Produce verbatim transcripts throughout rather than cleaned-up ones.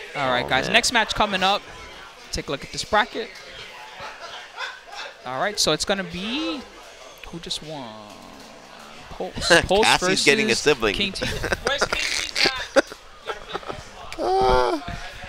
All right, oh, guys. Man. Next match coming up. Take a look at this bracket. All right, so it's gonna be who just won. Pulse. Pulse Cassie's versus getting a sibling. King T. Where's King T's at? uh,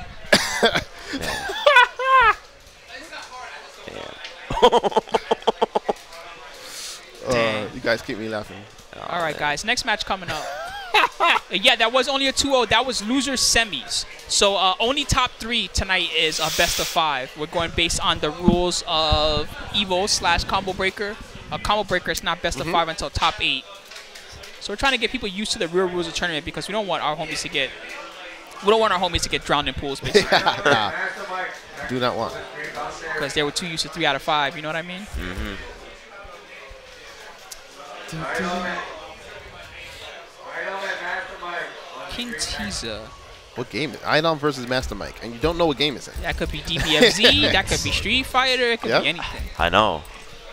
Uh, you guys keep me laughing. Oh, All right, man. guys. Next match coming up. Yeah, that was only a two oh. That was loser semis. So uh, only top three tonight is a best of five. We're going based on the rules of Evo slash Combo Breaker. A Combo Breaker is not best Mm-hmm. of five until top eight. So we're trying to get people used to the real rules of tournament because we don't want our homies to get we don't want our homies to get drowned in pools, basically. Nah, do not want. Because they were too used to three out of five. You know what I mean? Mm-hmm. King Tiza. What game is Idom versus Master Mike? And you don't know what game it's in. That could be D B F Z. That could be Street Fighter. It could Yep. be anything. I know.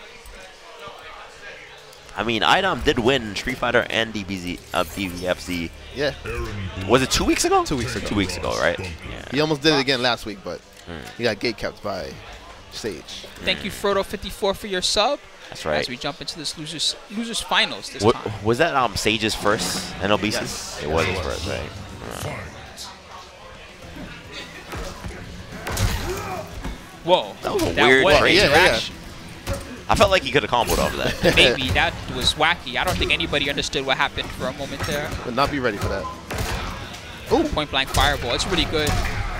I mean, Idom did win Street Fighter and D B Z, uh, D B F Z. Yeah. Was it two weeks ago? Two weeks ago. Two weeks ago, right? Yeah. He almost did it again last week, but Mm. he got gate kept by Sage. Thank you, Frodo fifty-four, for your sub. That's right. As we jump into this losers losers finals this What, time. was that um Sage's first N L B C? Yes. It was his first, right? Uh, Whoa. That was a weird was trade. Yeah, yeah, yeah. interaction. I felt like he could have comboed off of that. Maybe that was wacky. I don't think anybody understood what happened for a moment there. Would not be ready for that. Point blank fireball. It's really good.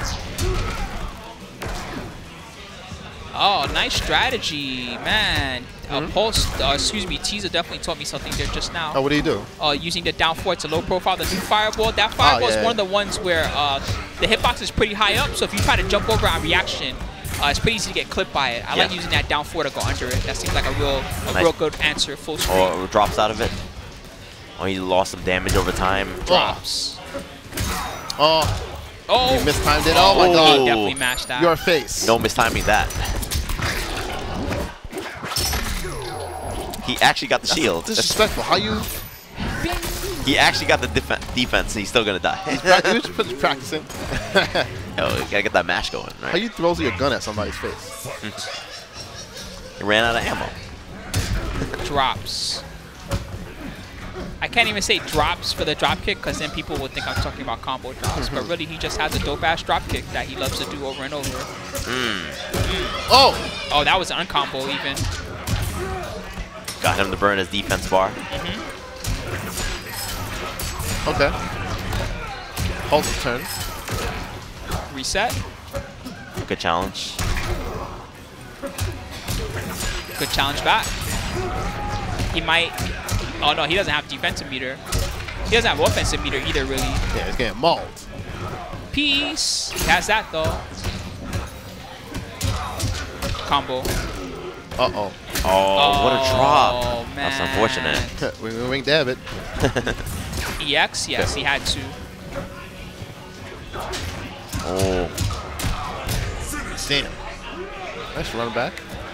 Oh, nice strategy, man. Uh, Pulse, uh, excuse me, Tiza definitely taught me something there just now. Oh, what do you do? Uh, using the down four to low profile, the new fireball. That fireball yeah, is one yeah. of the ones where uh, the hitbox is pretty high up, so if you try to jump over on reaction, uh, it's pretty easy to get clipped by it. I Yeah. like using that down four to go under it. That seems like a real, a Nice. real good answer. Full screen. Or drops out of it. Or he lost some damage over time. Drops. Oh, Oh, you mistimed it. Oh, my Oh. God. definitely matched that. Your face. No mistiming that. He actually got the shield. That's- Disrespectful. How you? He actually got the defen defense, and he's still gonna die. You should put practicing. Yo, you gotta get that mash going, How right? you throws your gun at somebody's face? He ran out of ammo. Drops. I can't even say drops for the drop kick because then people would think I'm talking about combo drops. But really, he just has a dope ass drop kick that he loves to do over and over. Oh, Oh, that was an uncombo even. Got him to burn his defense bar. okay. Pulse's turn. Reset. Good challenge. Good challenge back. He might. Oh no, he doesn't have defensive meter. He doesn't have offensive meter either, really. Yeah, it's getting mauled. Peace. He has that though. Combo. Uh-oh. Oh, what a drop. Oh man. That's unfortunate. we we wink dab it. E X, yes, he had to. Oh, Damn. Nice run back.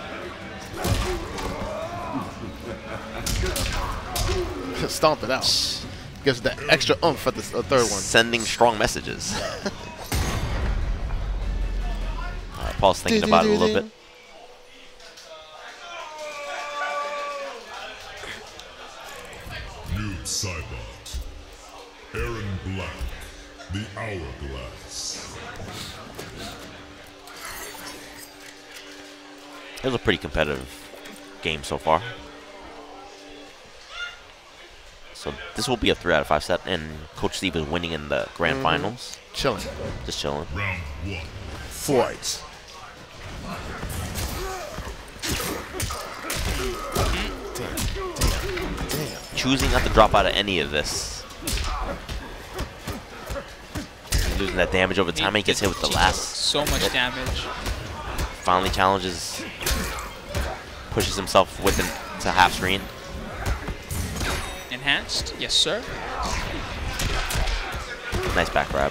Stomp it out. Gives the extra oomph for the uh, third one. sending strong messages. uh, Paul's thinking about it a little bit. Noob Saibot. Aaron Black. The Hourglass. It was a pretty competitive game so far. So this will be a three out of five set, and Coach Steve is winning in the grand Mm-hmm. finals. Chilling. Just chilling. Round one. Fight. Choosing not to drop out of any of this. Losing that damage over time, he gets hit with the last. So much damage. Finally challenges, pushes himself within to half screen. Enhanced, yes sir. Nice back grab.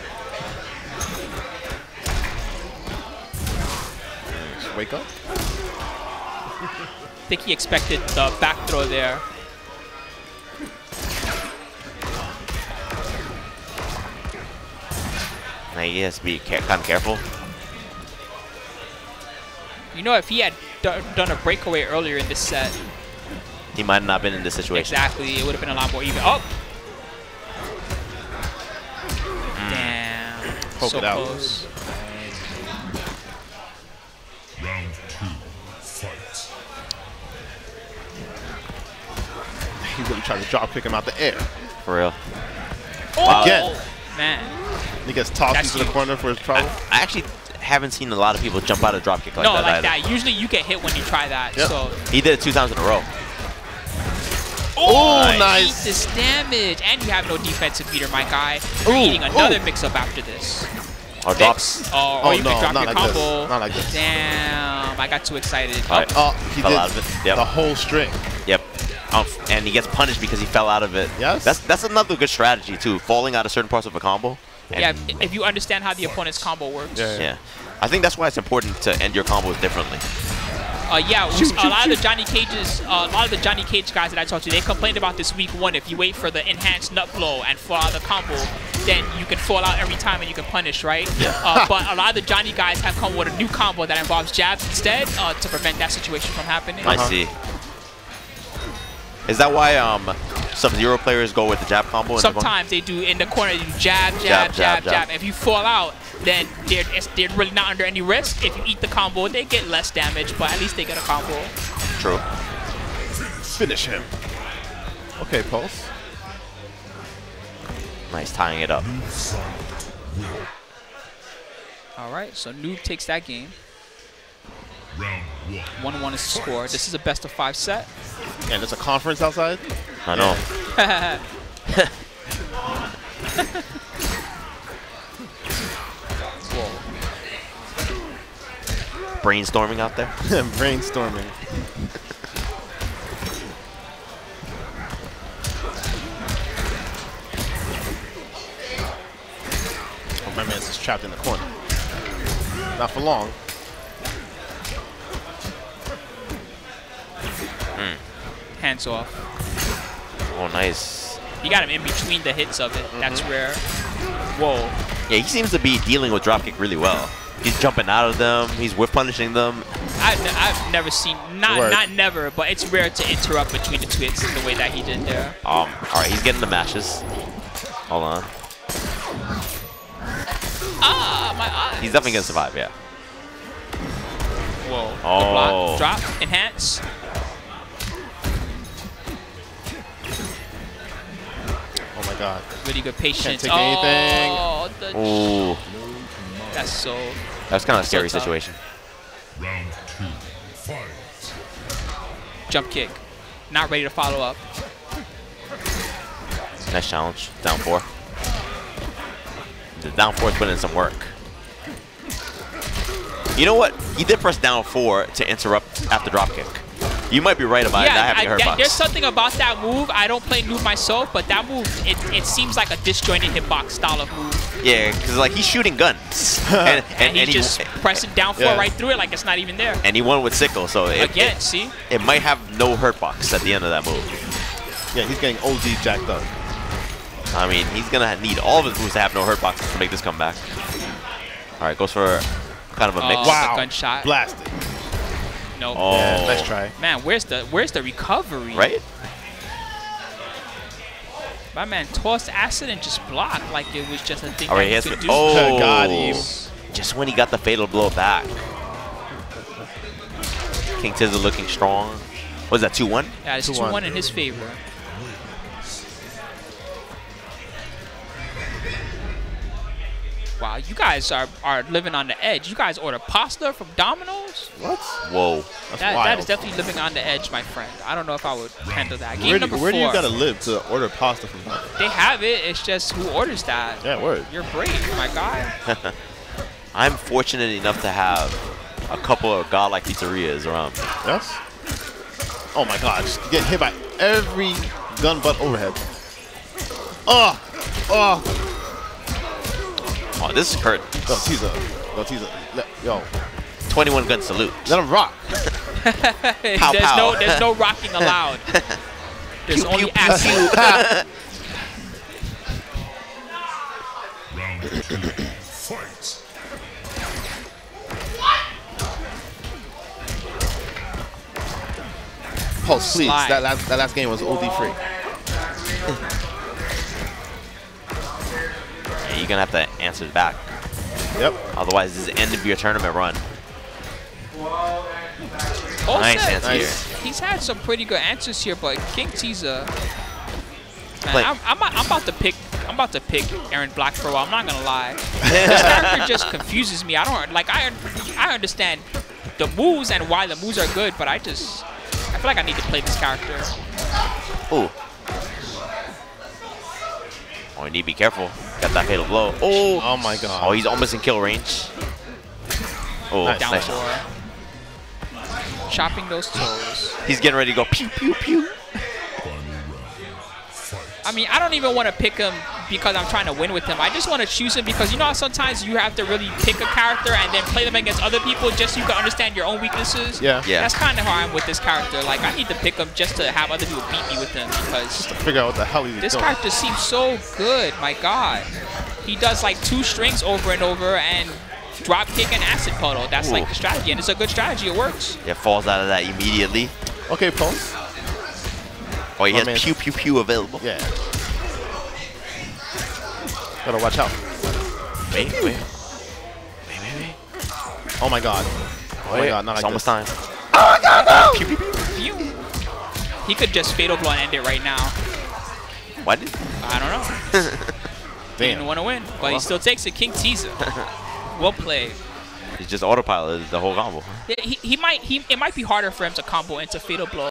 Just wake up. I think he expected the back throw there. Now he has to be ca kind of careful. You know, if he had do done a breakaway earlier in this set, He might not have been in this situation. exactly, it would have been a lot more even. Oh! Damn. Poke so it out. close. Round two, fight. He's gonna try to drop kick him out the air. For real. Oh! Again. Man. He gets tossed That's into the huge. corner for his I, trouble. I actually haven't seen a lot of people jump out of dropkick like no, that like either. that. Usually you get hit when you try that. Yep. So. He did it two times in a row. Oh, Eat nice. this damage, and you have no defensive meter, my guy. Ooh, You're eating another ooh. mix-up after this. Or drops. Oh, or Oh, you no, can drop not your like this. combo. Not like this. Damn, I got too excited. All right. Oh, he Fell did out of it. Yep. the whole string. Yep. Um, and he gets punished because he fell out of it. Yes. That's that's another good strategy too. Falling out of certain parts of a combo. And Yeah, if- if you understand how the opponent's combo works. Yeah. yeah. I think that's why it's important to end your combos differently. Uh, yeah, we- Shoot, a shoot, lot of the shoot. Johnny Cages, uh, a lot of the Johnny Cage guys that I talked to, they complained about this week one. If you wait for the enhanced nut blow and fall out of the combo, then you can fall out every time and you can punish, right? Uh, but a lot of the Johnny guys have come with a new combo that involves jabs instead uh, to prevent that situation from happening. I see. Is that why um some Zero players go with the jab combo? in the corner? Sometimes they do in the corner, they do jab, jab, Jab, jab, jab, jab. jab. If you fall out, then they're, it's- they're really not under any risk. If you eat the combo, they get less damage, but at least they get a combo. True. Finish him. Okay, Pulse. Nice tying it up. All right, so Noob takes that game. Round one. one one is the score. This is a best of five set. And there's a conference outside. I know. Brainstorming out there. Brainstorming. Oh, my man's just trapped in the corner. Not for long. Hands off. Oh, nice. You got him in between the hits of it. That's rare. Whoa. Yeah, he seems to be dealing with dropkick really well. He's jumping out of them. He's whiff punishing them. I've, ne I've never seen, not Word. not never, but it's rare to interrupt between the two hits the way that he did there. Um. All right, he's getting the mashes. Hold on. Ah, my eyes. He's definitely gonna survive. Yeah. Whoa. Good Oh. block. Drop. Enhance. Oh my God. Really good patience. take anything. Oh, the Ooh, that's so. that's kind of a scary tough. situation. Round two, fight. Jump kick. Not ready to follow up. Nice challenge. Down four. The down four's put in some work. You know what? He did press down four to interrupt after dropkick. You might be right about it not having I, a that- hurtbox. there's something about that move. I don't play Noob myself, but that move, it, it seems like a disjointed hitbox style of move. Yeah, because like he's shooting guns, and, And, and, he's and he just pressing down four Yeah. right through it like it's not even there. and he won with sickle, so it, Again, it, see? it might have no hurtbox at the end of that move. Yeah, he's getting O D jacked up. I mean, he's gonna need all of his moves to have no hurtboxes to make this comeback. All right, goes for kind of a mix. Oh, Wow. the gunshot. Blasted. Nope. Oh, Yeah, nice try. Man, where's the where's the recovery? right? My man tossed acid and just blocked like it was just a thing All right, he that has he could to. do. Oh, Got him. just when he got the fatal blow back. King Tizzle looking strong. What is that, two one? Yeah, it's two two one. one in his favor. Wow, you guys are, are living on the edge. You guys order pasta from Domino's? What? Whoa. That's That, wild. that is definitely living on the edge, my friend. I don't know if I would handle that. Game Where, do, number where do four. you gotta live to order pasta from home? They have it. It's just who orders that. Yeah, word. You're brave, my guy. I'm fortunate enough to have a couple of godlike pizzerias around me. Yes? Oh my God, just get hit by every gun butt overhead. Oh! Oh! Oh, this is hurt. Yo, Tiza. Yo, Tiza. Let, yo, twenty-one gun salute. let him rock. there's Pow, pow. no there's no rocking allowed. There's Pew, only pew, pew, action. pew. Round Fight. Pulse, please. Slide. That last that last game was O D free. Yeah, you're gonna have to answer it back. Yep. Otherwise, this is the end of your tournament run. Also, Nice answer Nice. here. he's had some pretty good answers here, but King Tiza, man, Play. I'm, I'm, I'm about to pick. I'm about to pick Aaron Black for a while. I'm not gonna lie. This character just confuses me. I don't like. I I understand the moves and why the moves are good, but I just I feel like I need to play this character. Ooh. Oh, you need to be careful. Got that fatal blow. Oh. Oh my god. Oh, he's almost in kill range. Oh, Nice. Down nice. four. Chopping those toes. He's getting ready to go pew pew pew. Final round. Fight. I mean, I don't even want to pick him because I'm trying to win with him. I just want to choose him because you know how sometimes you have to really pick a character and then play them against other people just so you can understand your own weaknesses. Yeah. Yeah. That's kind of how I'm with this character. Like, I need to pick him just to have other people beat me with him because Figure out what the hell he's this doing. character seems so good. My God. He does like two strings over and over and drop kick and acid puddle. That's like Ooh. the strategy, and it's a good strategy. It works. Yeah, falls out of that immediately. Okay, Pulse. Oh, he My has man. pew pew pew available. Yeah. Gotta watch out. Wait, wait. Wait, wait, wait. Oh my god. Oh my Wait, god, not it's like almost this. time. Pew, pew, pew. Phew. He could just fatal blow and end it right now. Why did? I don't know. He didn't Damn. want to win, but he still takes it. King Tiza. Well played. It's just autopilot the whole combo. Yeah, He, he might he it might be harder for him to combo into fatal blow